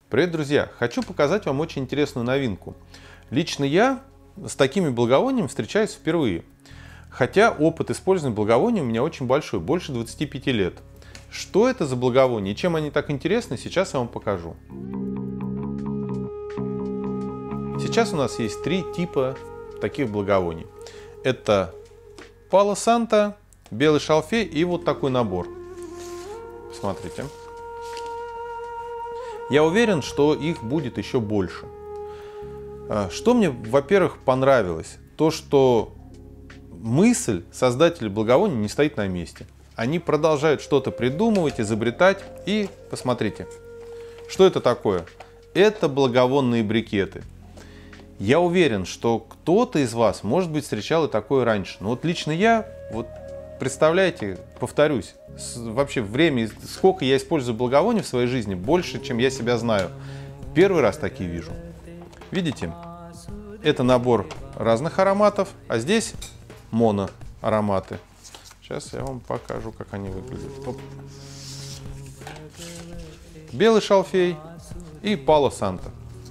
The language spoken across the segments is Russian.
Привет, друзья! Хочу показать вам очень интересную новинку. Лично я с такими благовониями встречаюсь впервые. Хотя опыт использования благовоний у меня очень большой, больше 25 лет. Что это за благовония и чем они так интересны, сейчас я вам покажу. Сейчас у нас есть три типа таких благовоний. Это Пало Санто, белый шалфей и вот такой набор. Смотрите. Я уверен, что их будет еще больше. Что мне, во-первых, понравилось? То, что мысль создателей благовоний не стоит на месте. Они продолжают что-то придумывать, изобретать. И посмотрите, что это такое? Это благовонные брикеты. Я уверен, что кто-то из вас, может быть, встречал и такое раньше. Но вот лично я, представляете, повторюсь, вообще время, сколько я использую благовоний в своей жизни, больше, чем я себя знаю. Первый раз такие вижу. Видите? Это набор разных ароматов, а здесь моноароматы. Сейчас я вам покажу, как они выглядят. Оп. Белый шалфей и Пало Санто.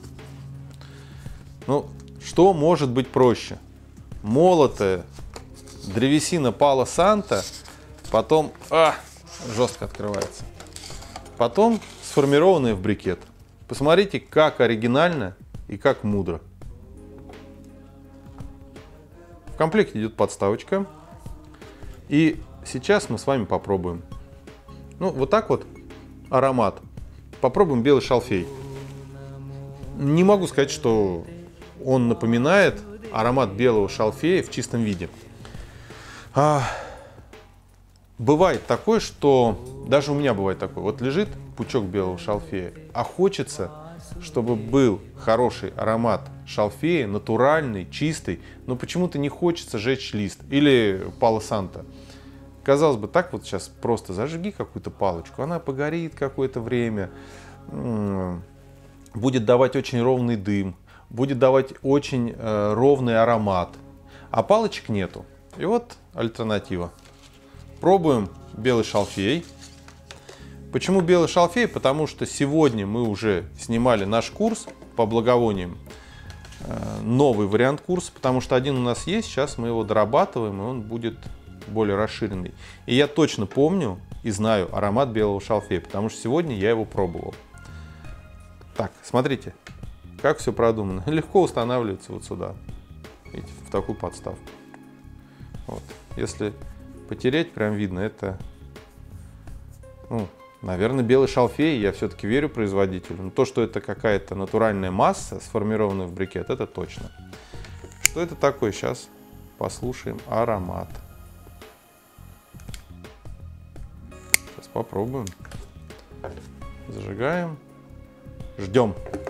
Ну, что может быть проще? Молотая древесина Пало Санто, потом жестко открывается. Потом сформированная в брикет. Посмотрите, как оригинально и как мудро. В комплекте идет подставочка. И сейчас мы с вами попробуем. Ну, вот так вот аромат. Попробуем белый шалфей. Не могу сказать, что он напоминает аромат белого шалфея в чистом виде. Бывает такое, что даже у меня бывает такое. Вот лежит пучок белого шалфея, а хочется, чтобы был хороший аромат шалфея, натуральный, чистый, но почему-то не хочется жечь лист. Или Пало Санто. Казалось бы, так вот сейчас просто зажги какую-то палочку, она погорит какое-то время, будет давать очень ровный дым, будет давать очень ровный аромат, а палочек нету. И вот альтернатива. Пробуем белый шалфей. Почему белый шалфей? Потому что сегодня мы уже снимали наш курс по благовониям. Новый вариант курса, потому что один у нас есть, сейчас мы его дорабатываем, и он будет более расширенный. И я точно помню и знаю аромат белого шалфея, потому что сегодня я его пробовал. Так, смотрите, как все продумано. Легко устанавливается вот сюда, видите, в такую подставку. Вот. Если потереть, прям видно, это, наверное, белый шалфей. Я все-таки верю производителю. Но то, что это какая-то натуральная масса, сформированная в брикет, это точно. Что это такое? Сейчас послушаем аромат. Сейчас попробуем. Зажигаем. Ждем.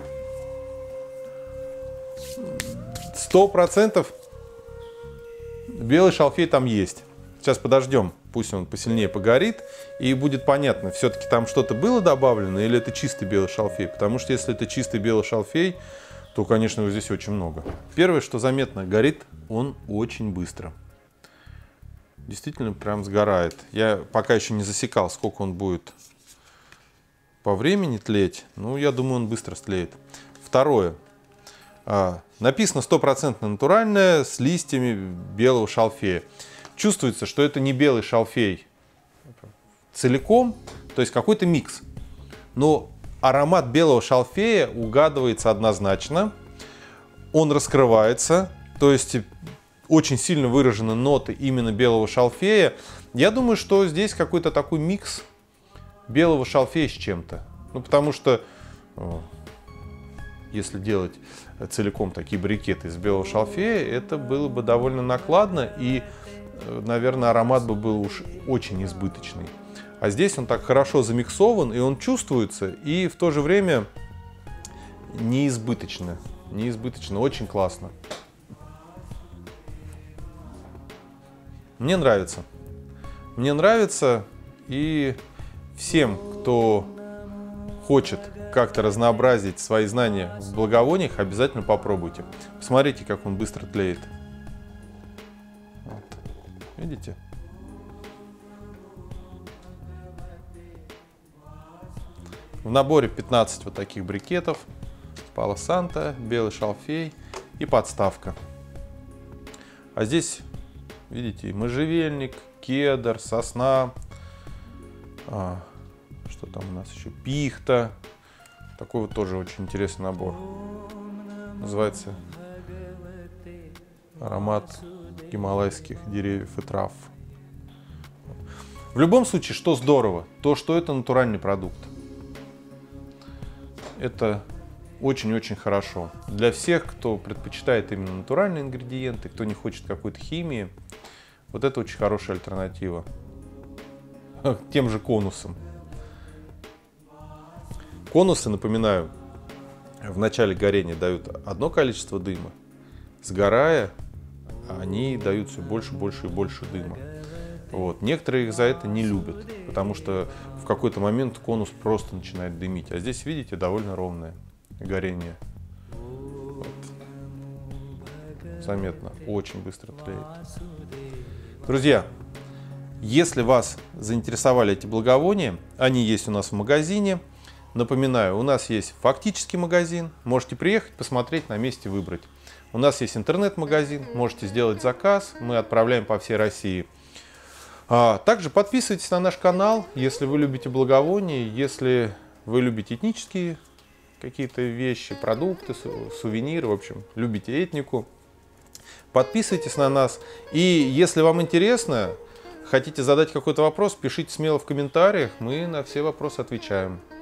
100% белый шалфей там есть. Сейчас подождем, пусть он посильнее погорит, и будет понятно, все-таки там что-то было добавлено или это чистый белый шалфей. Потому что если это чистый белый шалфей, то, конечно, его здесь очень много. Первое, что заметно, горит он очень быстро. Действительно, прям сгорает. Я пока еще не засекал, сколько он будет по времени тлеть. Ну, я думаю, он быстро стлеет. Второе. Написано 100% натуральное, с листьями белого шалфея. Чувствуется, что это не белый шалфей целиком, то есть какой-то микс. Но аромат белого шалфея угадывается однозначно. Он раскрывается, то есть очень сильно выражены ноты именно белого шалфея. Я думаю, что здесь какой-то такой микс белого шалфея с чем-то. Ну, потому что если делать целиком такие брикеты из белого шалфея, это было бы довольно накладно и, наверное, аромат бы был уж очень избыточный. А здесь он так хорошо замиксован, и он чувствуется, и в то же время неизбыточно. Неизбыточно, очень классно. Мне нравится. Мне нравится, и всем, кто хочет как-то разнообразить свои знания в благовониях, обязательно попробуйте. Посмотрите, как он быстро тлеет. Вот. Видите? В наборе 15 вот таких брикетов. Пало Санто, белый шалфей и подставка. А здесь, видите, можжевельник, кедр, сосна. Что там у нас еще? Пихта. Такой вот тоже очень интересный набор. Называется аромат гималайских деревьев и трав. В любом случае, что здорово, то, что это натуральный продукт. Это очень-очень хорошо. Для всех, кто предпочитает именно натуральные ингредиенты, кто не хочет какой-то химии, вот это очень хорошая альтернатива к тем же конусам. Конусы, напоминаю, в начале горения дают одно количество дыма. Сгорая, они дают все больше, больше и больше дыма. Вот. Некоторые их за это не любят, потому что в какой-то момент конус просто начинает дымить. А здесь, видите, довольно ровное горение. Вот. Заметно, очень быстро тлеет. Друзья, если вас заинтересовали эти благовония, они есть у нас в магазине. Напоминаю, у нас есть фактический магазин. Можете приехать, посмотреть, на месте выбрать. У нас есть интернет-магазин, можете сделать заказ, мы отправляем по всей России. Также подписывайтесь на наш канал, если вы любите благовония, если вы любите этнические какие-то вещи, продукты, сувениры, в общем, любите этнику. Подписывайтесь на нас. И если вам интересно, хотите задать какой-то вопрос, пишите смело в комментариях, мы на все вопросы отвечаем.